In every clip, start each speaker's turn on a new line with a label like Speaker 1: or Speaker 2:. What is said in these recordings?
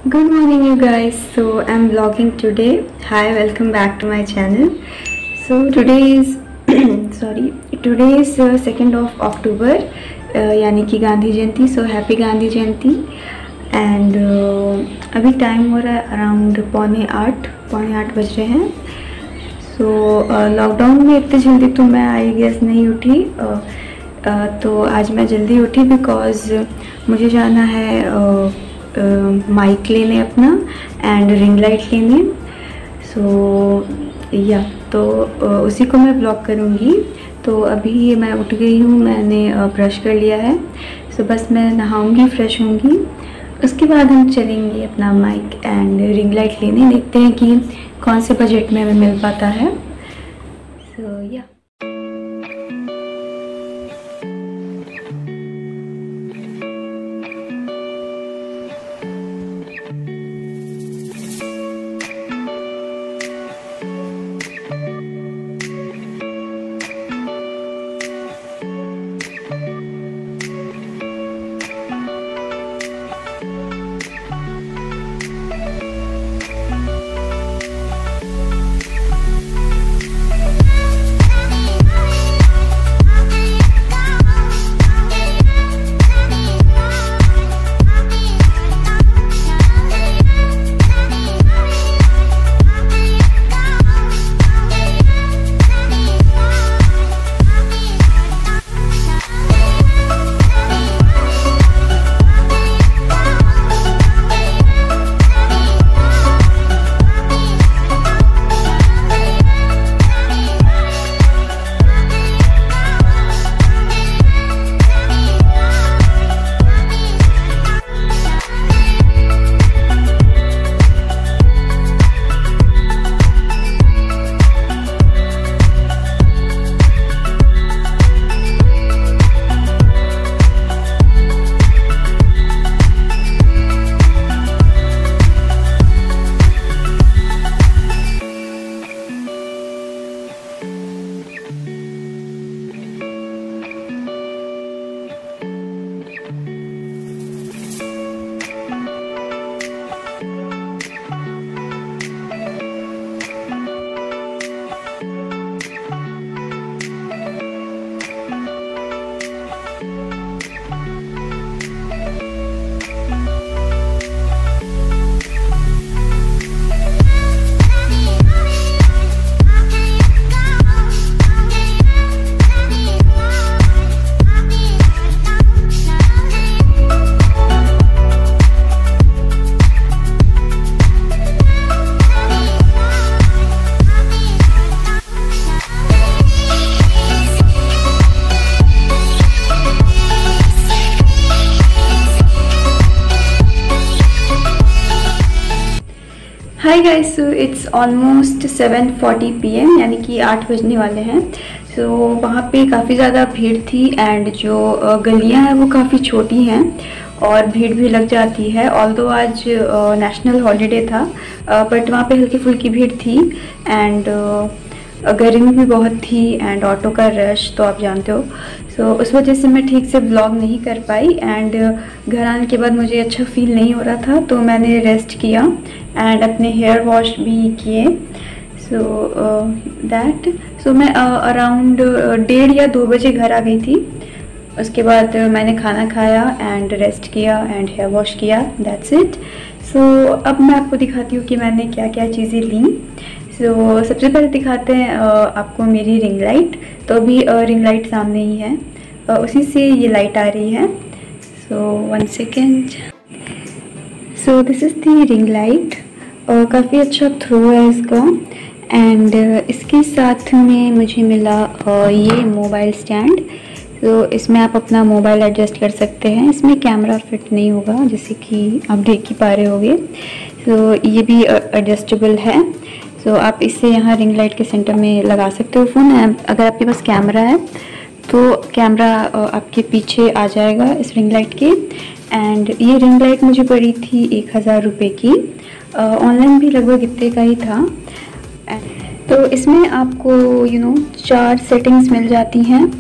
Speaker 1: Good morning you guys. So I'm vlogging today. Hi, welcome back to my channel. So today is today is 2nd of October यानी कि Gandhi Jayanti. So happy Gandhi Jayanti. And अभी time हो रहा है around पौने आठ बज रहे हैं. सो लॉकडाउन में इतनी जल्दी तो मैं आई गेस नहीं उठी. तो आज मैं जल्दी उठी बिकॉज़ मुझे जाना है माइक लेने अपना एंड रिंग लाइट लेने. सो या तो उसी को मैं ब्लॉग करूँगी. तो अभी मैं उठ गई हूँ, मैंने ब्रश कर लिया है. सो बस मैं नहाऊँगी, फ्रेश होंगी, उसके बाद हम चलेंगे अपना माइक एंड रिंग लाइट लेने. देखते हैं कि कौन से बजट में हमें मिल पाता है. So yeah hi guys. So it's almost 7:40 PM यानी कि 8 बजने वाले हैं. सो वहाँ पे काफ़ी ज़्यादा भीड़ थी एंड जो गलियाँ हैं वो काफ़ी छोटी हैं और भीड़ भी लग जाती है. ऑल्दो आज नेशनल हॉलीडे था बट वहाँ पे हल्की फुल्की भीड़ थी एंड गर्मी भी बहुत थी एंड ऑटो का रश तो आप जानते हो. सो उस वजह से मैं ठीक से ब्लॉग नहीं कर पाई एंड घर आने के बाद मुझे अच्छा फील नहीं हो रहा था तो मैंने रेस्ट किया एंड अपने हेयर वॉश भी किए. सो मैं अराउंड 1:30 या 2 बजे घर आ गई थी. उसके बाद मैंने खाना खाया एंड रेस्ट किया एंड हेयर वॉश किया. That's it. सो अब मैं आपको दिखाती हूँ कि मैंने क्या क्या चीज़ें ली. सो सबसे पहले दिखाते हैं आपको मेरी रिंग लाइट. तो अभी रिंग लाइट सामने ही है, उसी से ये लाइट आ रही है. So 1 second. So this is the ring light. काफ़ी अच्छा थ्रो है इसका एंड इसके साथ में मुझे मिला ये मोबाइल स्टैंड. तो इसमें आप अपना मोबाइल एडजस्ट कर सकते हैं. इसमें कैमरा फिट नहीं होगा जैसे कि आप देख ही पा रहे होंगे. तो ये भी एडजस्टेबल है. सो आप इसे यहाँ रिंग लाइट के सेंटर में लगा सकते हो फ़ोन. अगर आपके पास कैमरा है तो कैमरा आपके पीछे आ जाएगा इस रिंग लाइट के. एंड ये रिंग लाइट मुझे पड़ी थी 1000 रुपये की. ऑनलाइन भी लगभग इतने का ही था. तो इसमें आपको 4 सेटिंग्स मिल जाती हैं.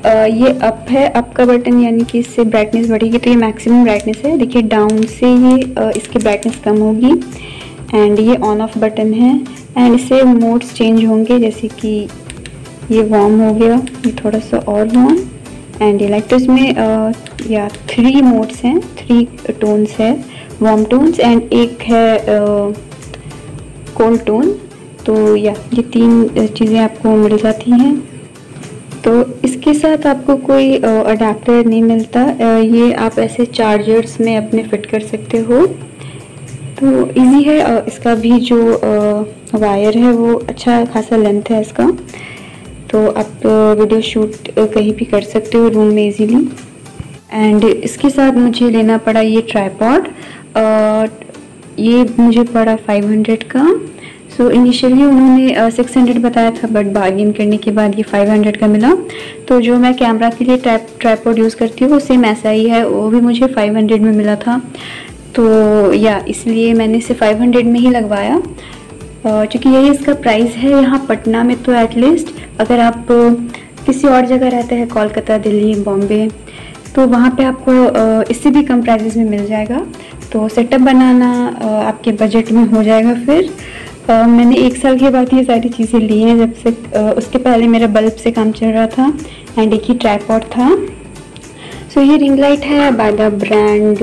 Speaker 1: ये अप है, अप का बटन, यानी कि इससे ब्राइटनेस बढ़ेगी तो ये मैक्सिमम ब्राइटनेस है। देखिए डाउन से ये इसकी ब्राइटनेस कम होगी। एंड ये ऑन ऑफ बटन है एंड इससे मोड्स चेंज होंगे, जैसे कि ये वार्म हो गया, ये थोड़ा सा और वार्म एंड ये लाइट। तो इसमें या 3 मोड्स हैं, 3 टोन्स है, वार्म टोन्स एंड एक है कोल्ड टोन। तो या ये 3 चीज़ें आपको मिल जाती हैं। तो इसके साथ आपको कोई अडेप्टर नहीं मिलता, ये आप ऐसे चार्जर्स में अपने फिट कर सकते हो। तो इजी है। इसका भी जो वायर है वो अच्छा खासा लेंथ है इसका, तो आप वीडियो शूट कहीं भी कर सकते हो रूम में इजीली। एंड इसके साथ मुझे लेना पड़ा ये ट्राइपॉड, ये मुझे पड़ा 500 का। सो इनिशियली उन्होंने 600 बताया था, बट बार्गेन करने के बाद ये 500 का मिला। तो जो मैं कैमरा के लिए ट्राइपॉड यूज़ करती हूँ वो सेम ऐसा ही है, वो भी मुझे 500 में मिला था। तो या इसलिए मैंने इसे 500 में ही लगवाया, क्योंकि यही इसका प्राइस है यहाँ पटना में। तो एटलीस्ट अगर आप किसी और जगह रहते हैं, कोलकाता, दिल्ली, बॉम्बे, तो वहाँ पे आपको इससे भी कम प्राइसेस में मिल जाएगा। तो सेटअप बनाना आपके बजट में हो जाएगा। फिर मैंने 1 साल के बाद ये सारी चीज़ें ली हैं, जब से उसके पहले मेरा बल्ब से काम चल रहा था एंड एक ही ट्राइपॉड था। सो ये रिंग लाइट है बाय द ब्रांड,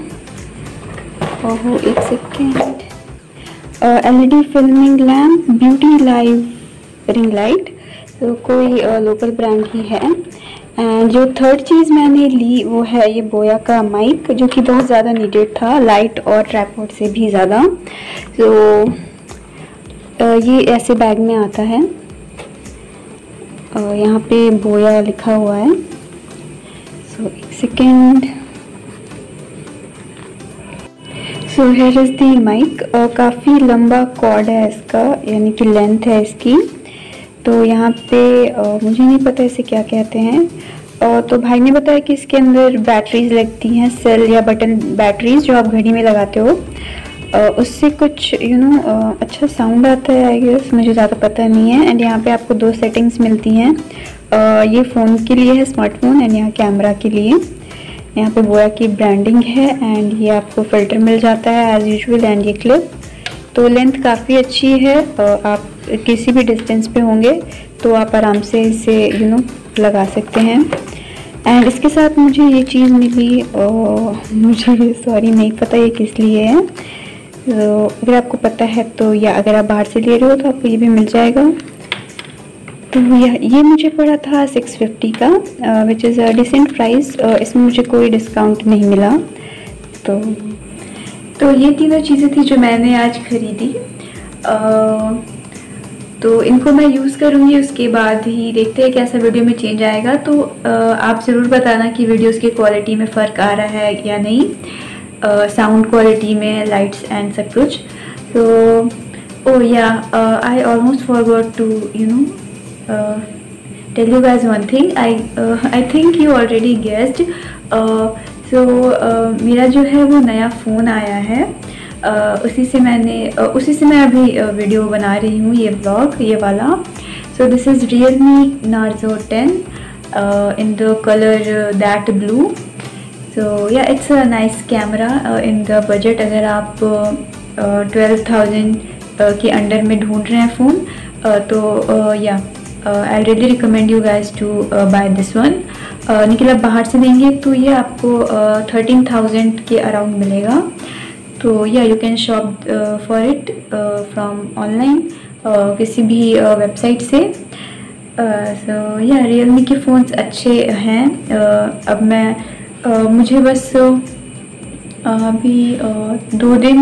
Speaker 1: ओहो एक second, LED filming lamp beauty live ring light. तो कोई लोकल ब्रांड ही है। एंड जो थर्ड चीज़ मैंने ली वो है ये बोया का माइक, जो कि बहुत ज़्यादा नीडेड था, लाइट और ट्राइपॉड से भी ज़्यादा। तो ये ऐसे बैग में आता है, यहाँ पे बोया लिखा हुआ है। सो एक second. So here is the mic. काफ़ी लंबा कॉर्ड है इसका, यानी कि लेंथ है इसकी। तो यहाँ पे मुझे नहीं पता इसे क्या कहते हैं, तो भाई ने बताया कि इसके अंदर बैटरीज लगती हैं, सेल या बटन बैटरीज, जो आप घड़ी में लगाते हो। उससे कुछ अच्छा साउंड आता है, आई गेस, मुझे ज़्यादा पता नहीं है। एंड यहाँ पे आपको 2 सेटिंग्स मिलती हैं, ये फ़ोन के लिए है, स्मार्टफोन, एंड यहाँ कैमरा के लिए। यहाँ पे बोया की ब्रांडिंग है एंड ये आपको फ़िल्टर मिल जाता है एज़ यूजुअल, एंड ये क्लिप। तो लेंथ काफ़ी अच्छी है, आप किसी भी डिस्टेंस पे होंगे तो आप आराम से इसे लगा सकते हैं। एंड इसके साथ मुझे ये चीज़ मिली, मुझे सॉरी नहीं पता ये किस लिए है। तो अगर आपको पता है तो, या अगर आप बाहर से ले रहे हो तो आपको ये भी मिल जाएगा। तो ये मुझे पड़ा था 650 का, which is a decent price. इसमें मुझे कोई डिस्काउंट नहीं मिला। तो ये तीनों चीज़ें थी जो मैंने आज ख़रीदी। तो इनको मैं यूज़ करूँगी, उसके बाद ही देखते हैं कैसा वीडियो में चेंज आएगा। तो आप ज़रूर बताना कि वीडियोस की क्वालिटी में फ़र्क आ रहा है या नहीं, साउंड क्वालिटी में, लाइट्स एंड सब कुछ। तो oh yeah I almost forgot to tell you guys one thing. I think you already guessed. So मेरा जो है वो नया फ़ोन आया है, उसी से मैं अभी वीडियो बना रही हूँ, ये ब्लॉग, ये वाला। So this is Realme Narzo 10 in the color that blue. So yeah, it's a nice camera in the budget। अगर आप 12,000 के अंडर में ढूंढ रहे हैं फ़ोन, तो yeah I really recommend you guys to buy this one. निकल आप बाहर से लेंगे तो ये आपको 13,000 के अराउंड मिलेगा। तो yeah you can shop for it from online, किसी भी वेबसाइट से। सो या रियलमी के फ़ोन्स अच्छे हैं। अब मैं मुझे बस अभी 2 दिन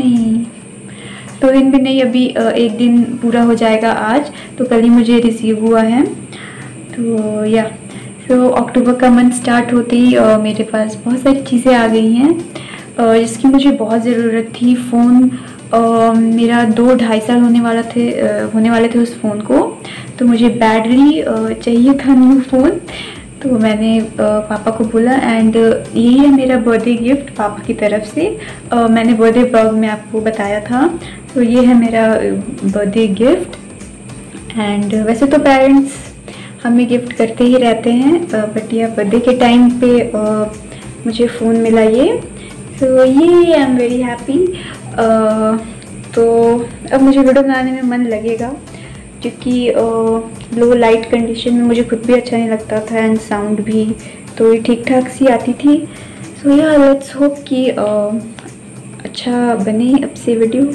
Speaker 1: भी नहीं, अभी 1 दिन पूरा हो जाएगा आज। तो कल ही मुझे रिसीव हुआ है। तो या सो अक्टूबर का मंथ स्टार्ट होते ही मेरे पास बहुत सारी चीज़ें आ गई हैं जिसकी मुझे बहुत ज़रूरत थी। फ़ोन मेरा 2-2.5 साल होने वाले थे उस फ़ोन को। तो मुझे बैडली चाहिए था न्यू फ़ोन। तो मैंने पापा को बोला, एंड यही है मेरा बर्थडे गिफ्ट पापा की तरफ से। मैंने बर्थडे ब्लॉग में आपको बताया था। तो ये है मेरा बर्थडे गिफ्ट। एंड वैसे तो पेरेंट्स हमें गिफ्ट करते ही रहते हैं, बट यह बर्थडे के टाइम पे मुझे फ़ोन मिला ये। सो ये आई एम वेरी हैप्पी। तो अब मुझे वीडियो बनाने में मन लगेगा, क्योंकि लो लाइट कंडीशन में मुझे खुद भी अच्छा नहीं लगता था एंड साउंड भी तो ठीक ठाक सी आती थी। सो या लेट्स होप कि अच्छा बने अब से वीडियो।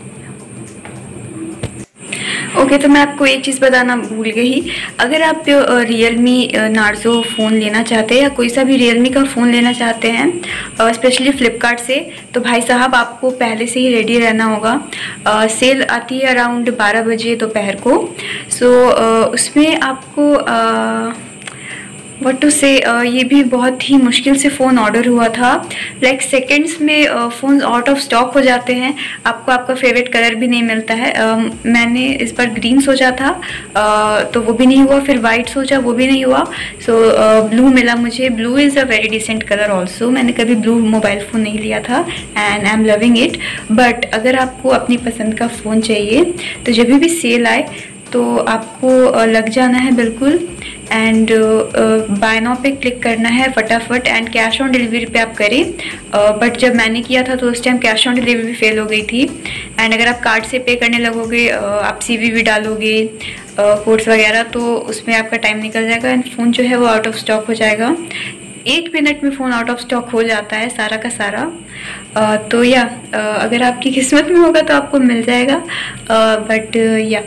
Speaker 1: ओके, तो मैं आपको एक चीज़ बताना भूल गई। अगर आप रियलमी नार्जो फ़ोन लेना चाहते हैं या कोई सा भी रियलमी का फ़ोन लेना चाहते हैं स्पेशली फ़्लिपकार्ट से, तो भाई साहब आपको पहले से ही रेडी रहना होगा। सेल आती है अराउंड 12 बजे दोपहर को। सो उसमें आपको व्हाट टू से ये भी बहुत ही मुश्किल से फ़ोन ऑर्डर हुआ था। लाइक सेकेंड्स में फ़ोन आउट ऑफ स्टॉक हो जाते हैं। आपको आपका फेवरेट कलर भी नहीं मिलता है। मैंने इस बार ग्रीन सोचा था तो वो भी नहीं हुआ, फिर वाइट सोचा वो भी नहीं हुआ। सो ब्लू मिला मुझे। Blue is a very decent colour also. मैंने कभी ब्लू मोबाइल फ़ोन नहीं लिया था and I am loving it. But अगर आपको अपनी पसंद का फ़ोन चाहिए तो जब भी सेल आए तो आपको लग जाना है बिल्कुल एंड बाय नाउ पे क्लिक करना है फटाफट एंड कैश ऑन डिलीवरी पे आप करें। बट जब मैंने किया था तो उस time cash on delivery fail हो गई थी। एंड अगर आप कार्ड से पे करने लगोगे, आप CVV डालोगे कोड्स वगैरह, तो उसमें आपका टाइम निकल जाएगा एंड फ़ोन जो है वो आउट ऑफ स्टॉक हो जाएगा। 1 मिनट में फ़ोन आउट ऑफ स्टॉक हो जाता है सारा का सारा। तो या अगर आपकी किस्मत में होगा तो आपको मिल जाएगा। बट या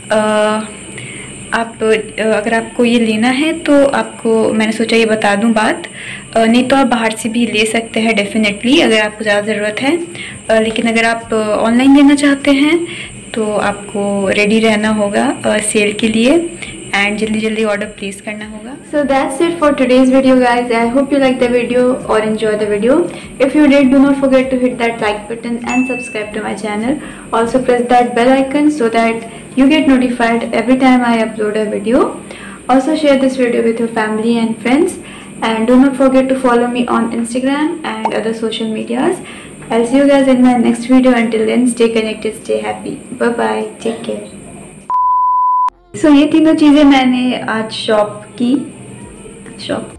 Speaker 1: आप अगर आपको ये लेना है तो आपको मैंने सोचा ये बता दूं बात। नहीं तो आप बाहर से भी ले सकते हैं डेफिनेटली अगर आपको ज़्यादा ज़रूरत है। लेकिन अगर आप ऑनलाइन लेना चाहते हैं तो आपको रेडी रहना होगा सेल के लिए एंड जल्दी जल्दी ऑर्डर प्लेस करना होगा। So that's it for today's video guys. I hope you liked the video or enjoyed the video. If you did, do not forget to hit that like button and subscribe to my channel. Also press that bell icon so that you get notified every time I upload a video. Also share this video with your family and friends, and do not forget to follow me on Instagram and other social medias. I'll see you guys in my next video. Until then, stay connected, stay happy. Bye bye, take care. So ये तीनों चीज़ें मैंने आज shop की।